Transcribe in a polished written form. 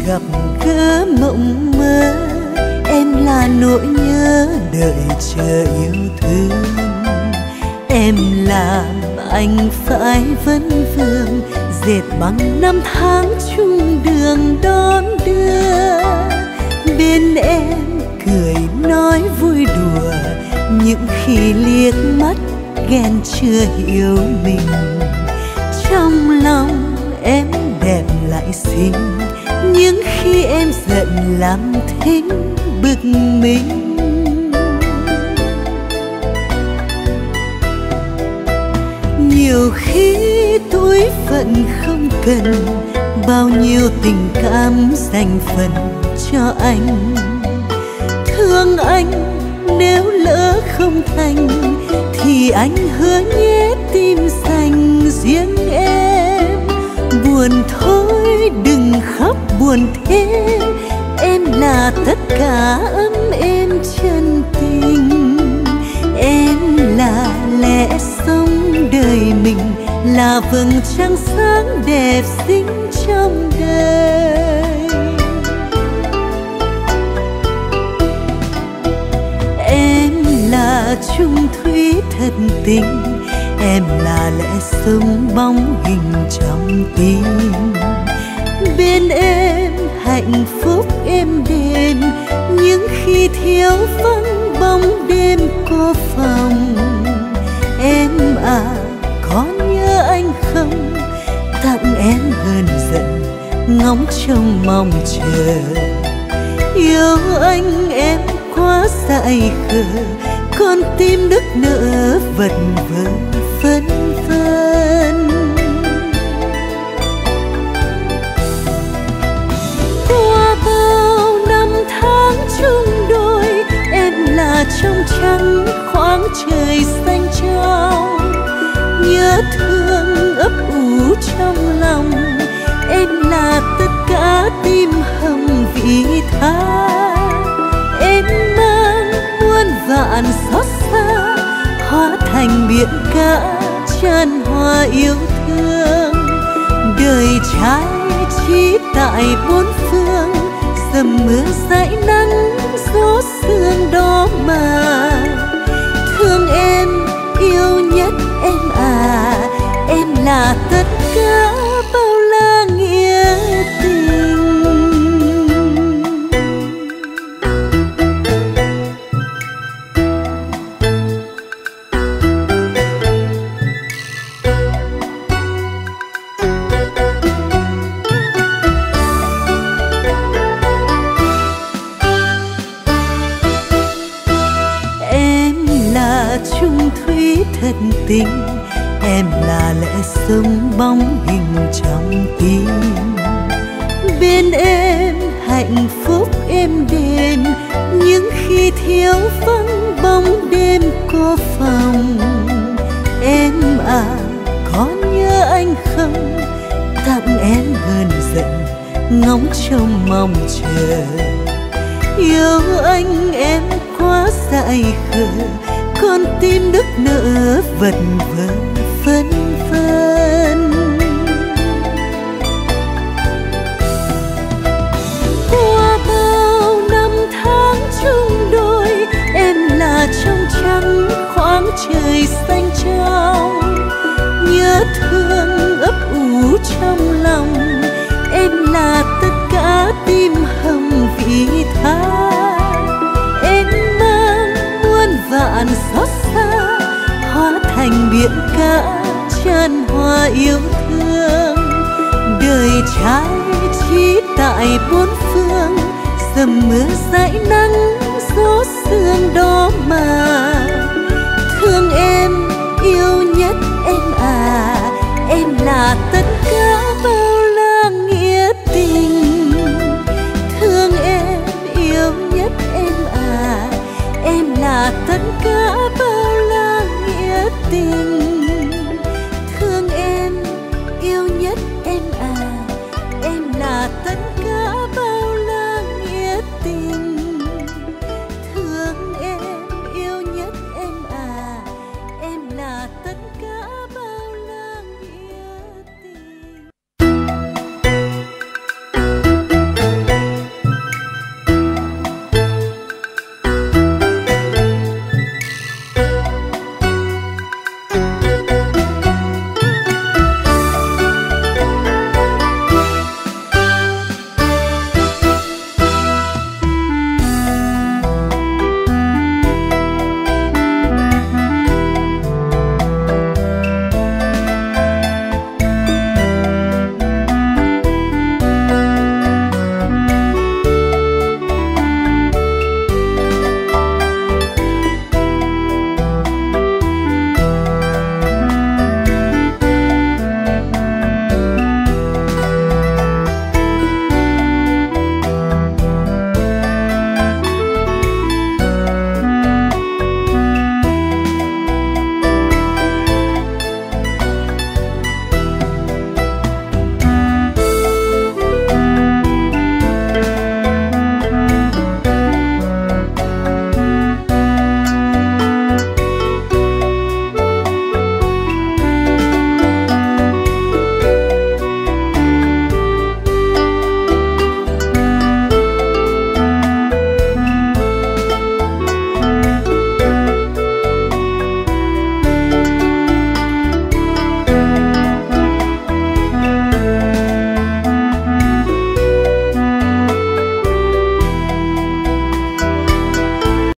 gặp gỡ mộng mơ, em là nỗi nhớ đợi chờ yêu thương. Em làm anh phải vấn vương, dệt bằng năm tháng chung đường đón đưa. Bên em cười nói vui đùa, những khi liếc mắt ghen chưa hiểu mình. Trong lòng em đẹp lại xinh, nhưng khi em giận làm thinh bực mình. Nhiều khi tuổi phận không cần bao nhiêu tình cảm dành phần cho anh. Thương anh nếu lỡ không thành, thì anh hứa nhé tim dành riêng em. Buồn thôi đừng khóc buồn thế, em là tất cả ấm êm chân tình. Em là lẽ sống đời mình, là vầng trăng sáng đẹp xinh trong đời. Em là chung thủy thật tình, em là lẽ sống bóng hình trong tim. Bên em hạnh phúc êm đềm, nhưng khi thiếu vắng bóng đêm cô phòng. Em à có nhớ anh không, tặng em hơn giận ngóng trông mong chờ. Yêu anh em quá dại khờ, con tim nức nở vật vờ phân vân. Qua bao năm tháng chung đôi, em là trong trắng khoáng trời xanh trao. Nhớ thương ấp ủ trong lòng, em là tất cả tim hồng vị tha. Em mang muôn vạn xót xa, hóa thành biển cả tràn hoa yêu thương. Đời trai chỉ tại bốn phương, dầm mưa dãi nắng gió sương đó mà. Thương em yêu nhất em à, em là tất cả bao la nghĩa tình. Chung thủy thật tình, em là lẽ sống bóng hình trong tim. Bên em hạnh phúc êm đềm, nhưng khi thiếu vắng bóng đêm cô phòng. Em à có nhớ anh không, tặng em hơn giận ngóng trông mong chờ. Yêu anh em quá dại khờ, con tim nức nở vật vờ phân vân. Qua bao năm tháng chung đôi, em là trong trắng khoáng trời xanh trao. Nhớ thương ấp ủ trong lòng, em là tất cả tim hồng vị tha. Em mang muôn vạn xót xa, hóa thành biển cả tràn hoa yêu thương. Đời trai chỉ tại bốn phương, dầm mưa dãi nắng gió sương đó mà. Thương em yêu nhất em à, em là tất cả bao la nghĩa tình. Thương em yêu nhất em à, em là tất cả bao la nghĩa tình. Thương em yêu nhất em à, em là tất cả bao la nghĩa tình. Thương em yêu nhất em à, em là tất cả bao